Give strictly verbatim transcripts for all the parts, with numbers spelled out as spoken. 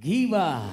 Ghibah.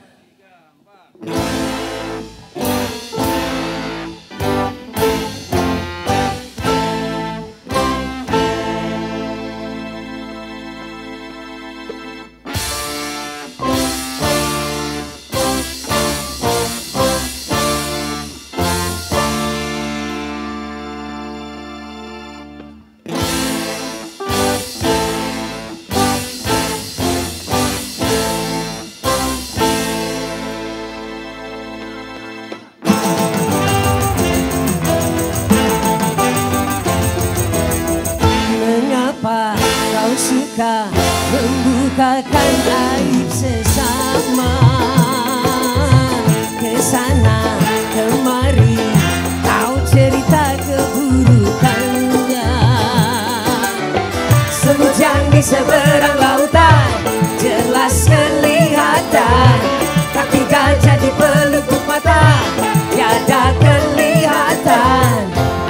Kau suka membukakan aib sesama, kesana kemari kau cerita keburukannya. Semut yang di seberang lautan jelas kelihatan, tapi gajah di pelupuk mata tiada kelihatan.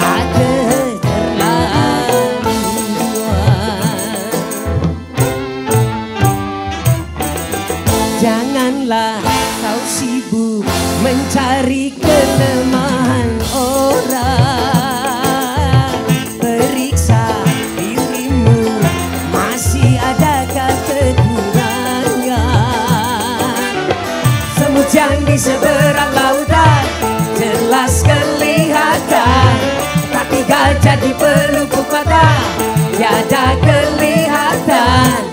Janganlah kau sibuk mencari kelemahan orang, periksa dirimu, masih adakah kekurangan. Semut yang di seberang lautan jelas kelihatan, tapi gajah di pelupuk mata tiada kelihatan.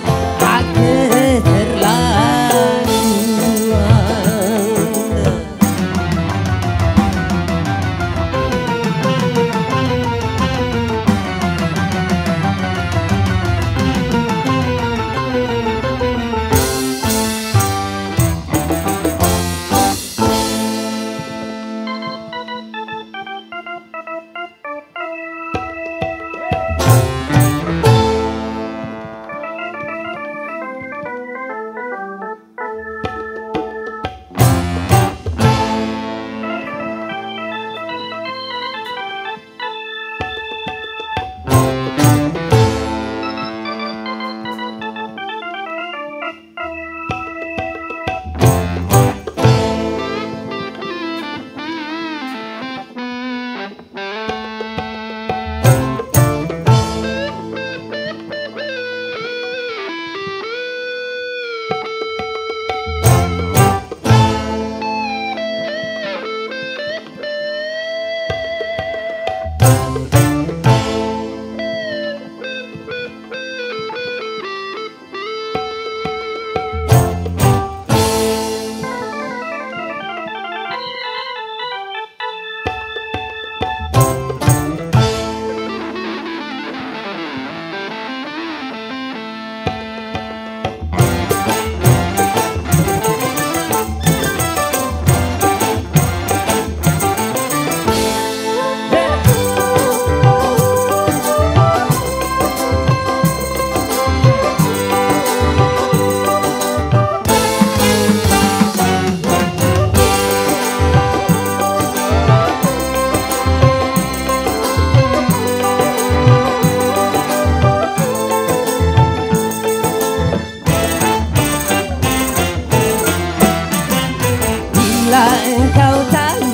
Engkau tahu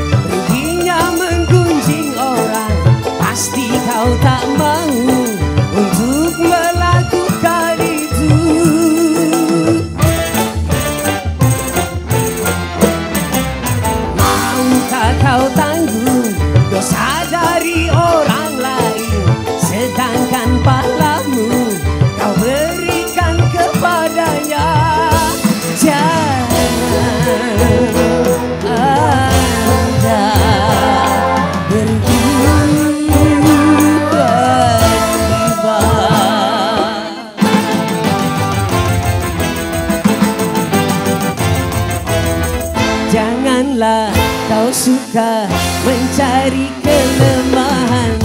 ruginya menggunjing orang, pasti kau tak mau untuk melakukan itu. Maukah kau tanggung dosa dari orang lain, sedangkan pahlamu kau berikan kepadanya? Jangan Anda berbuat tiba. Janganlah kau suka mencari kelemahan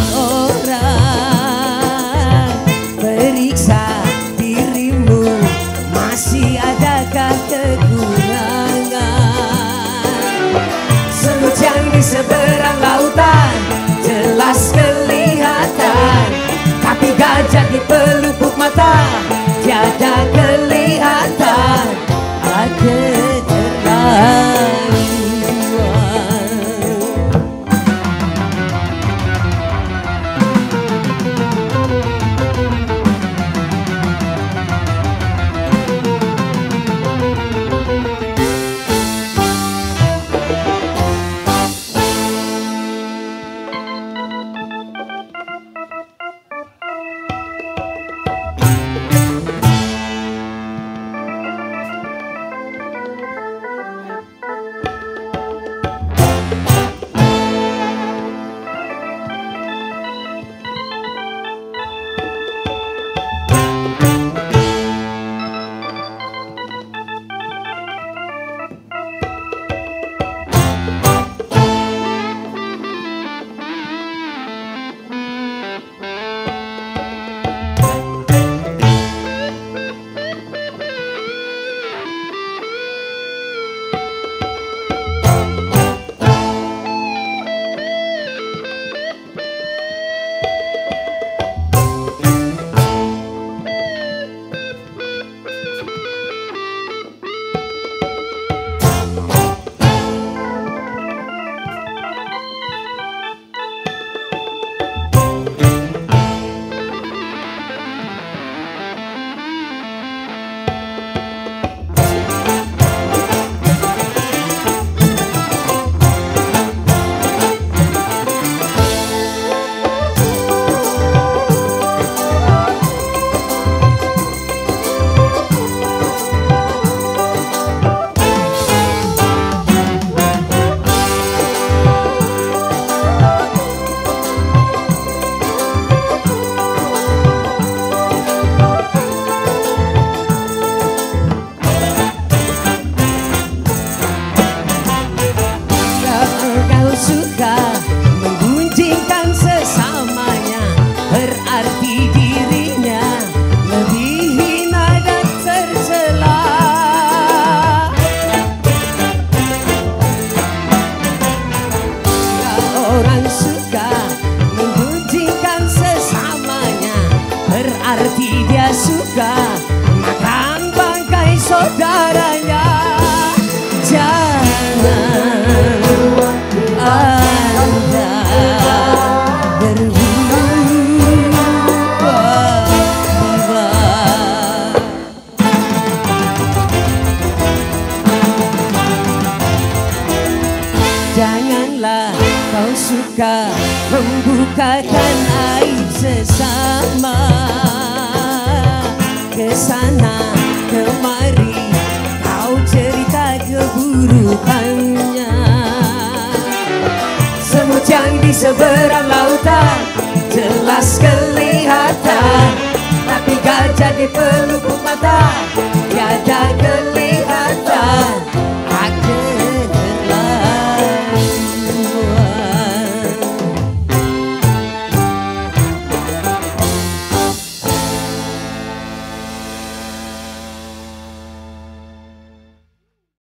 orang, periksa dirimu, masih adakah kekurangan. Semut yang di seberang lautan jelas kelihatan, tapi gajah di pelupuk mata tiada kelihatan. saudaranya. Jangan Anda berubah-ubah. Janganlah kau suka membukakan aib sesama, kesana kemari kau cerita keburukannya. Semut yang di seberang lautan jelas kelihatan, tapi gajah di pelupuk mata tiada kelihatan.